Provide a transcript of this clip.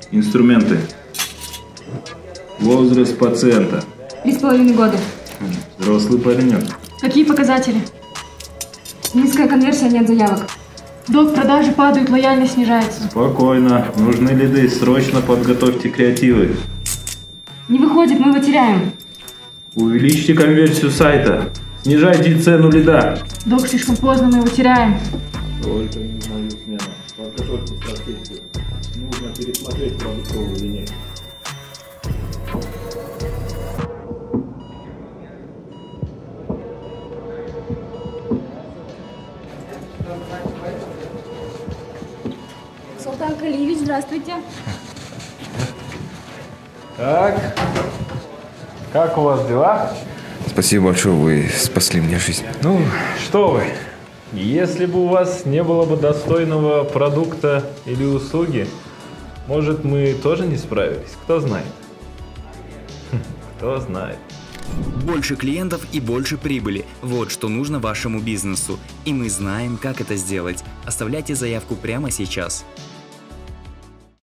Инструменты. Возраст пациента. 3,5 года. Взрослый паренек. Какие показатели? Низкая конверсия, нет заявок. Док, продажи падают, лояльность снижается. Спокойно. Нужны лиды. Срочно подготовьте креативы. Не выходит, мы его теряем. Увеличьте конверсию сайта. Снижайте цену лида. Док, слишком поздно, мы его теряем. Только не в мою смену. Подготовьте стратегию. Нужно пересмотреть продуктовую линейку. Султан Калиевич, здравствуйте. Так, как у вас дела? Спасибо большое, вы спасли мне жизнь. Ну, что вы, если бы у вас не было бы достойного продукта или услуги, может, мы тоже не справились, кто знает. Кто знает. Больше клиентов и больше прибыли – вот что нужно вашему бизнесу. И мы знаем, как это сделать. Оставляйте заявку прямо сейчас.